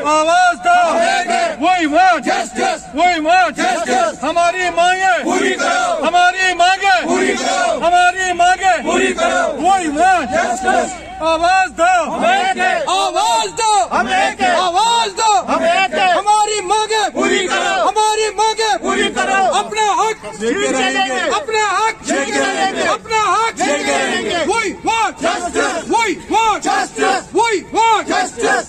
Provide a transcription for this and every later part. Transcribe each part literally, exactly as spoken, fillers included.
आवाज दो, we want justice, we want justice, हमारी मांगे पूरी करो, हमारी मांगे पूरी करो, हमारी मांगे पूरी करो, वही वांट जस्टिस, आवाज दो, आवाज दो, आवाज दो, हमारी मांगे पूरी करो, हमारी मांगे पूरी करो, अपना हक अपना हक अपना हक we want justice, we want justice, we want justice,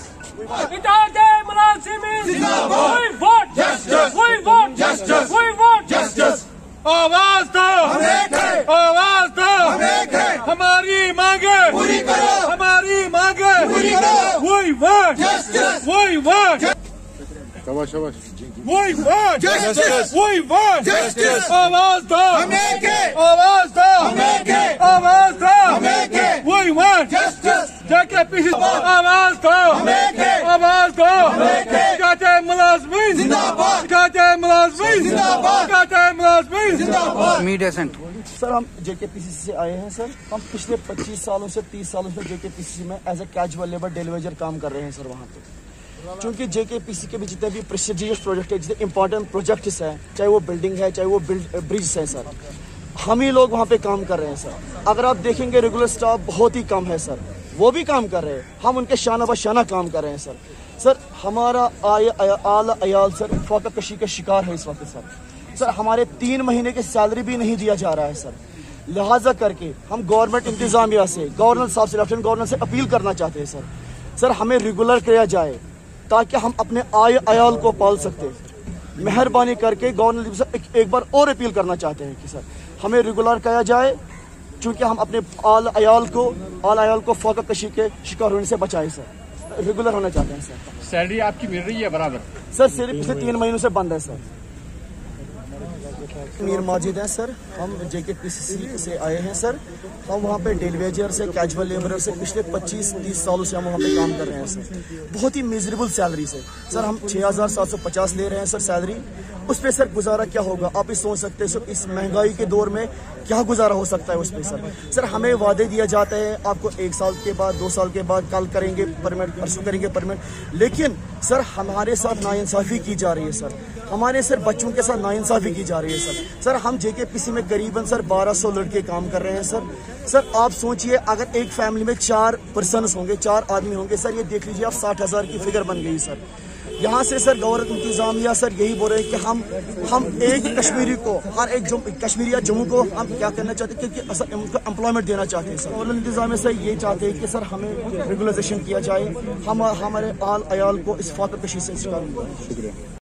आवाज दो, आवाज दो, हमारी मांगे पूरी करो, हमारी मांगे पूरी करो, वही वांट जस्टिस, वही वांट शाबाश शाबाश we want justice, we want justice, आवाज दो, आवाज दो, आवाज दो, वही वांट जस्टिस, जेकेपीसी आवाज दो, आवाज दो, कहते मुलाजमीन जिंदाबाद, कहते मुलाजमीन जिंदाबाद, कहते मुलाजमीन जिंदाबाद। मीडिया सेंटर सर, हम जेकेपीसी से आए हैं सर। हम पिछले पच्चीस सालों से तीस सालों से जेकेपीसी में as a casual labour daily wager काम कर रहे हैं सर वहाँ पे। क्योंकि जेकेपीसी के भी जितने भी प्रेस्टिजियस प्रोजेक्ट है, जितने इंपॉर्टेंट प्रोजेक्ट्स हैं, चाहे वो बिल्डिंग है, चाहे वो ब्रिज है सर, हम ही लोग वहाँ पे काम कर रहे हैं सर। अगर आप देखेंगे रेगुलर स्टाफ बहुत ही कम है सर, वो भी काम कर रहे हैं, हम उनके शाना बशाना काम कर रहे हैं सर। सर हमारा आय आला अयाल सर फाका कशी का शिकार है इस वक्त सर। सर हमारे तीन महीने की सैलरी भी नहीं दिया जा रहा है सर। लिहाजा करके हम गवर्नमेंट इंतजामिया से, गवर्नर साहब से, लेफ्टिनेंट गवर्नर से अपील करना चाहते हैं सर। सर हमें रेगुलर किया जाए ताकि हम अपने आय अयाल को पाल सकते। मेहरबानी करके गवर्नर से एक, एक बार और अपील करना चाहते हैं कि सर हमें रेगुलर किया जाए, चूँकि हम अपने आल अयाल को आल अयाल को फाका कशी के शिकार होने से बचाएं सर। रेगुलर होना चाहते हैं सर। सैलरी आपकी मिल रही है बराबर? सर सिर्फ पिछले तीन महीनों से बंद है सर। मीर माजिद है सर, हम जेकेपीसी से आए हैं सर। हम वहाँ पे डेलीवेजर से, कैजुअल लेबरर से पिछले पच्चीस तीस सालों से हम वहाँ पे काम कर रहे हैं सर। बहुत ही मिजरेबल सैलरी से सर, हम छः हज़ार सात सौ पचास ले रहे हैं सर सैलरी। उस पर सर गुजारा क्या होगा आप ही सोच सकते हैं सर। इस महंगाई के दौर में क्या गुजारा हो सकता है उस पर सर। सर हमें वादे दिया जाता है आपको एक साल के बाद, दो साल के बाद, कल करेंगे परमिट, परसों करेंगे परमिट, लेकिन सर हमारे साथ नाइंसाफ़ी की जा रही है सर। हमारे सर बच्चों के साथ नाइंसाफ़ी की जा रही है सर। सर हम जेकेपीसी में करीबन सर बारह सौ लड़के काम कर रहे हैं सर। सर आप सोचिए अगर एक फैमिली में चार पर्सनस होंगे, चार आदमी होंगे सर, ये देख लीजिए आप साठ हज़ार की फिगर बन गई सर। यहाँ से सर गवर्नमेंट इंतजामिया सर यही बोल रहे हैं कि हम हम एक कश्मीरी को, हर एक कश्मीरी या जम्मू को हम क्या करना चाहते हैं, क्योंकि उनको एम्प्लॉयमेंट देना चाहते हैं सर। गवर्नमेंट इंतजामिया सर ये चाहते हैं कि सर हमें रेगुलराइजेशन किया जाए, हम हमारे आल अयाल को इस फाका कशी से शिकार। शुक्रिया।